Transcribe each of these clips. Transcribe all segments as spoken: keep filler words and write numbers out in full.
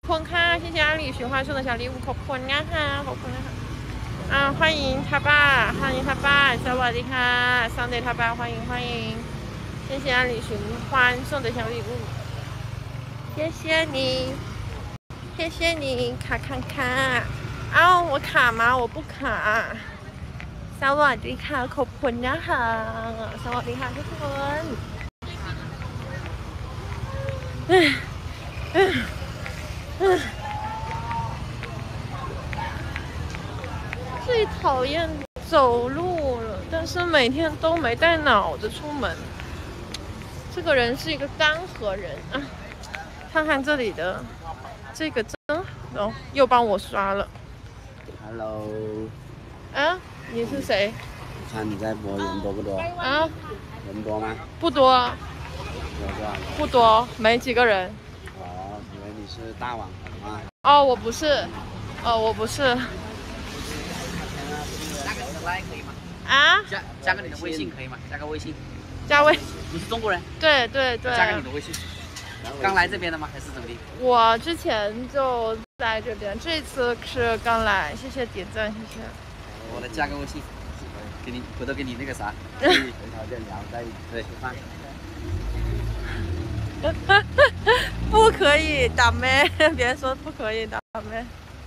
坤ค่ะ谢谢阿里雪花送的小礼物ขอบคุณนะคะขอบคุณนะคะ啊欢迎他爸欢迎他爸สวัสดีค่ะ桑德他爸欢迎欢迎谢谢阿里雪花送的小礼物谢谢你谢谢你卡卡卡เอ้า我卡吗我不卡สวัสดีค่ะขอบคุณนะคะสวัสดีค่ะทุกคน最讨厌走路了，但是每天都没带脑子出门。这个人是一个干涸人啊！看看这里的这个针，哦，又帮我刷了。 Hello。 啊，你是谁？ 我看你在播人多不多？ 啊？ 人多吗？ 不多。 有多少人？ 不多，没几个人。 哦，以为你是大网红啊。 哦，我不是。哦，我不是。 加个你的 line 可以吗？ 啊？ 加加个你的微信可以吗？加个微信。 加微。 你是中国人？ 对对对。 加个你的微信。刚来这边的吗？还是怎么的？ 我之前就在这边，这次是刚来。谢谢点赞，谢谢。 我来加个微信，给你回头给你那个啥， 可以回头再聊，再再吃饭。 不可以打妹，别人说不可以打妹。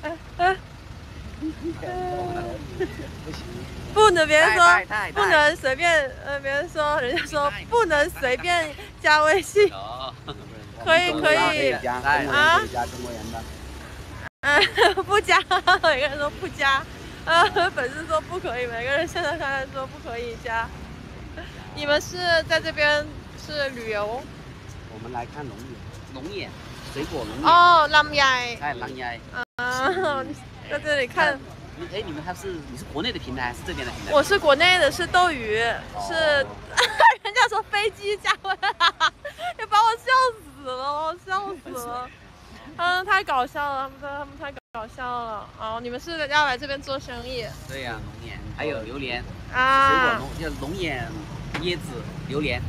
不能，别人说不能随便，呃，别人说，人家说不能随便加微信。可以可以啊！加中国人的。 嗯，不加，每个人说不加。呃，粉丝说不可以，每个人现在看说不可以加。你们是在这边是旅游？ 我们来看龙眼， 龙眼，水果龙眼。 哦，蓝芽。 哎，蓝芽。 啊，在这里看。 哎，你们还是你是国内的平台还是这边的平台？ 我是国内的，是斗鱼，是人家说飞机价位，也把我笑死了，我笑死了。嗯，太搞笑了，他们他们太搞笑了。哦，你们是要来这边做生意？ 对呀，龙眼还有榴莲啊， 水果龙叫龙眼、椰子、榴莲。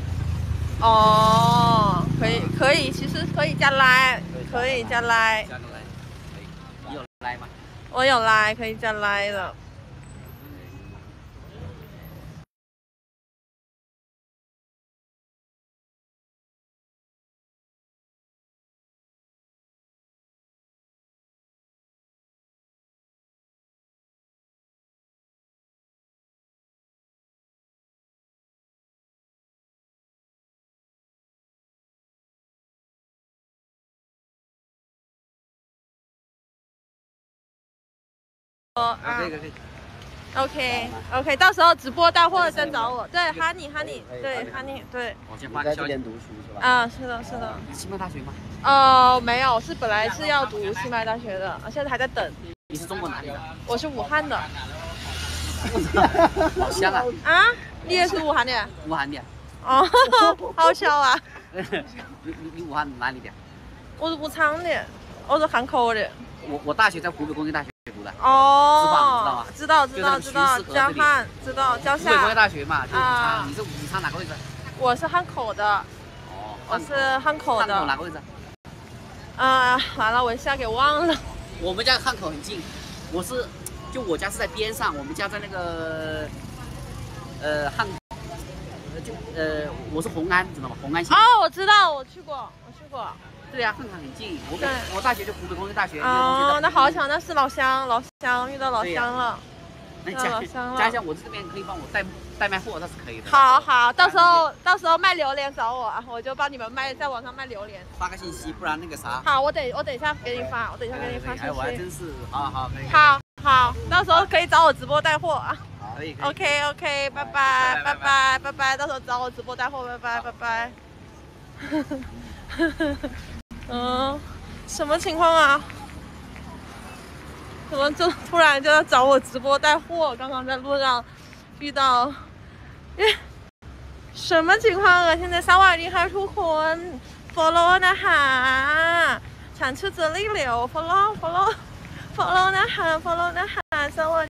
哦，可以可以，其实可以加来，可以加来。 加个来，可以。你有来吗？ 我有来，可以加来了。哦啊， 可以可以。 OK OK， 到时候直播带货再找我。对，Honey Honey， 对 Honey， 对。 我先发在这边读书是吧？ 啊，是的，是的。 西麦大学吗？ 呃，没有，是本来是要读西麦大学的，现在还在等。 你是中国哪里的？ 我是武汉的。 好香啊！ 啊，你也是武汉的？ 武汉的。 哦，好笑啊！ 你你你武汉哪里的？ 我是武昌的，我是汉口的。 我我大学在湖北工业大学读的。 哦， 知道吗？ 知道知道知道，江汉知道江夏。 湖北工业大学嘛，就是武昌。你是武昌哪个位置？ 我是汉口的。 哦， 我是汉口的。 汉口哪个位置？ 啊，完了，我一下给忘了。 我们家汉口很近，我是就我家是在边上，我们家在那个呃汉就呃我是红安，知道吗？红安县。 哦，我知道，我去过，我去过。 对呀，汉口很近。我我大学就湖北工业大学。 哦，那好巧，那是老乡，老乡遇到老乡了。 那家家乡我这边可以帮我代代卖货，那是可以的。 好好，到时候到时候卖榴莲找我啊，我就帮你们卖，在网上卖榴莲。 发个信息，不然那个啥。 好，我等我等一下给你发，我等一下给你发信息。 哎，我还真是，好好可以。 好好，到时候可以找我直播带货啊。 可以。 OK OK， 拜拜拜拜拜拜，到时候找我直播带货，拜拜拜拜。嗯，什么情况啊？怎么就突然就要找我直播带货？刚刚在路上遇到，耶，什么情况啊？现在สวัสดีค่ะทุกคน follow นะคะ ฉันชื่อเจอรี่เหลว follow follow follow นะคะ follow นะคะสวัส